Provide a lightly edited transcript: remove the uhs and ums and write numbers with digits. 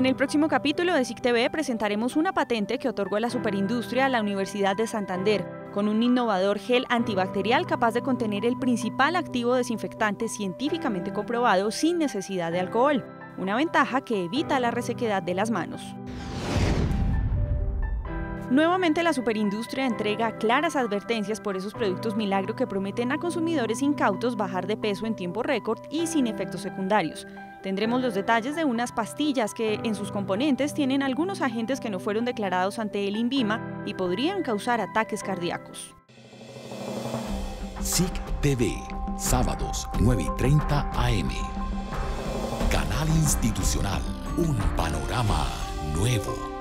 En el próximo capítulo de SIC TV presentaremos una patente que otorgó la superindustria a la Universidad de Santander, con un innovador gel antibacterial capaz de contener el principal activo desinfectante científicamente comprobado sin necesidad de alcohol, una ventaja que evita la resequedad de las manos. Nuevamente la superindustria entrega claras advertencias por esos productos milagro que prometen a consumidores incautos bajar de peso en tiempo récord y sin efectos secundarios. Tendremos los detalles de unas pastillas que en sus componentes tienen algunos agentes que no fueron declarados ante el INVIMA y podrían causar ataques cardíacos. SIC TV, sábados 9:30 am. Canal Institucional, un panorama nuevo.